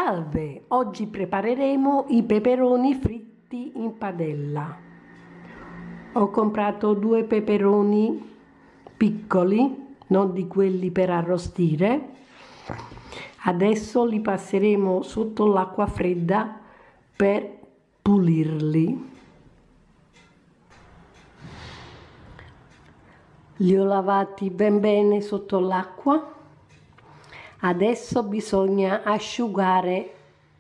Salve! Oggi prepareremo i peperoni fritti in padella. Ho comprato 2 peperoni piccoli, non di quelli per arrostire. Adesso li passeremo sotto l'acqua fredda per pulirli. Li ho lavati ben bene sotto l'acqua. Adesso bisogna asciugare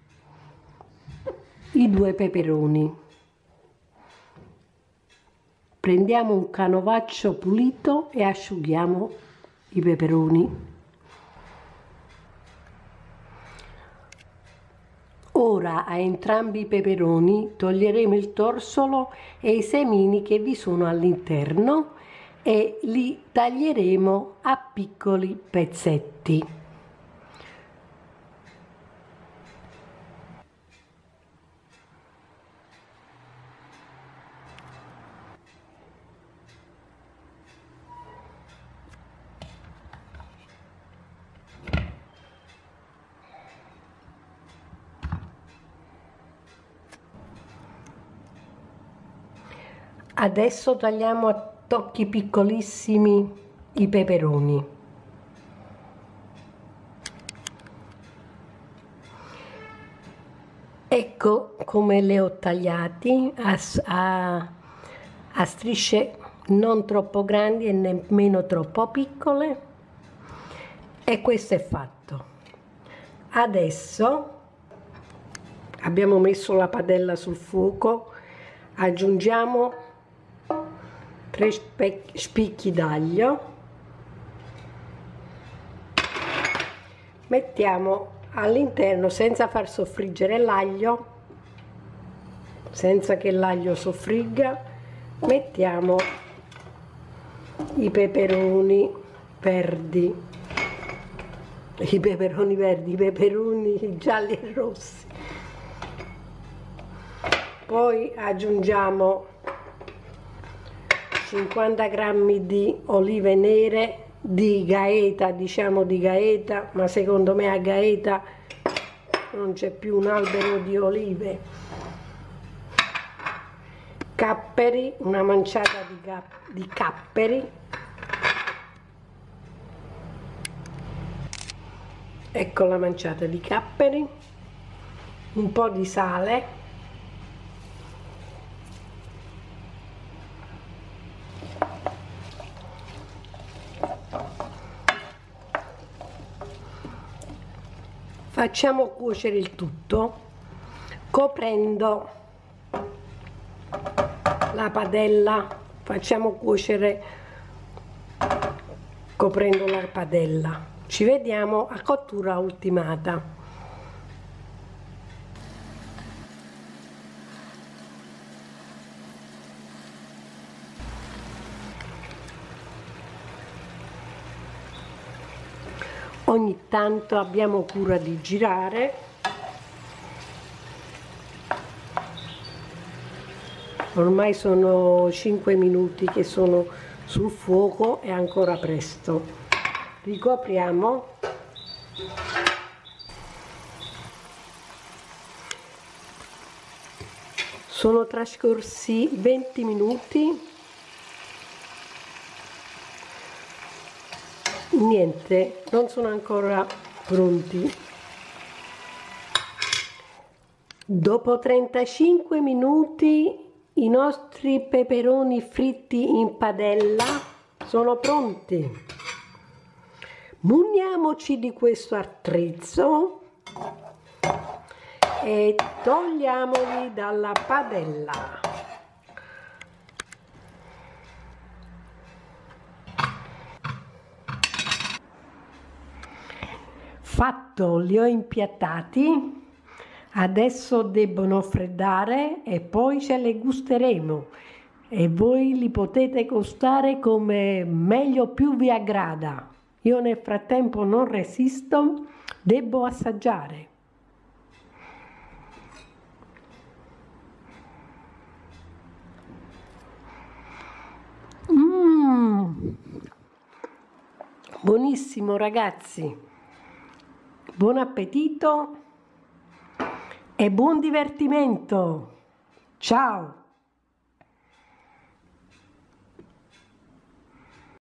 i 2 peperoni. Prendiamo un canovaccio pulito e asciughiamo i peperoni. Ora a entrambi i peperoni toglieremo il torsolo e i semini che vi sono all'interno e li taglieremo a piccoli pezzetti. Adesso tagliamo a tocchi piccolissimi i peperoni. Ecco come li ho tagliati a strisce non troppo grandi e nemmeno troppo piccole, e questo è fatto. Adesso abbiamo messo la padella sul fuoco, aggiungiamo 3 spicchi d'aglio, mettiamo all'interno senza far soffriggere l'aglio, senza che l'aglio soffrigga, mettiamo i peperoni verdi, i peperoni gialli e rossi. Poi aggiungiamo 50 grammi di olive nere di Gaeta, diciamo di Gaeta, ma secondo me a Gaeta non c'è più un albero di olive. Capperi, una manciata di capperi. Ecco la manciata di capperi. Un po' di sale. Facciamo cuocere il tutto coprendo la padella, facciamo cuocere coprendo la padella. Ci vediamo a cottura ultimata. Ogni tanto abbiamo cura di girare. Ormai sono 5 minuti che sono sul fuoco, è ancora presto. Ricopriamo. Sono trascorsi 20 minuti. Niente, non sono ancora pronti. Dopo 35 minuti i nostri peperoni fritti in padella sono pronti. Muniamoci di questo attrezzo e togliamoli dalla padella. Fatto, li ho impiattati, adesso debbono freddare e poi ce le gusteremo e voi li potete gustare come meglio più vi aggrada. Io nel frattempo non resisto, devo assaggiare. Buonissimo ragazzi, buon appetito. e buon divertimento. Ciao!